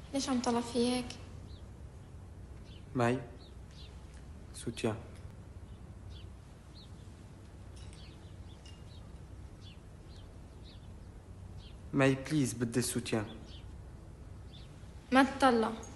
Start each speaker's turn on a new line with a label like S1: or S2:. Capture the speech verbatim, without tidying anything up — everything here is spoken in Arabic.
S1: ليش عم طلع في هيك؟
S2: مي سوتيان. مي بليز بدي السوتيان.
S1: ما تطلع.